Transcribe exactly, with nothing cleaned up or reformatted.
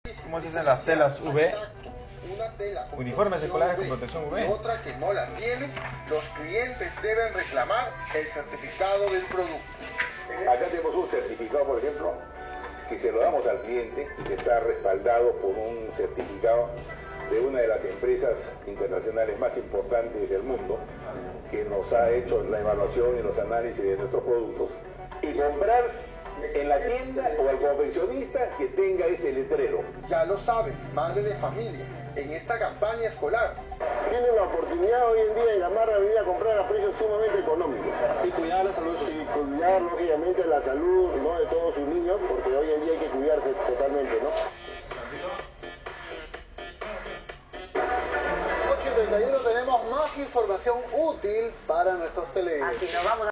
¿Cómo se hacen las telas U V? Una tela con Uniformes escolares con U V protección U V. y otra que no la tiene, los clientes deben reclamar el certificado del producto. Acá tenemos un certificado, por ejemplo, que se lo damos al cliente y que está respaldado por un certificado de una de las empresas internacionales más importantes del mundo, que nos ha hecho la evaluación y los análisis de nuestros productos. Y comprar en la tienda o al confeccionista que tenga ese letrero. Ya lo sabe, madre de familia, en esta campaña escolar. Tienen la oportunidad hoy en día de llamar a venir a comprar a precios sumamente económicos. Y cuidar la salud. Y cuidar, lógicamente, la salud, ¿no?, de todos sus niños, porque hoy en día hay que cuidarse totalmente, ¿no? ocho y treinta y uno tenemos más información útil para nuestros televidentes. Así nos vamos.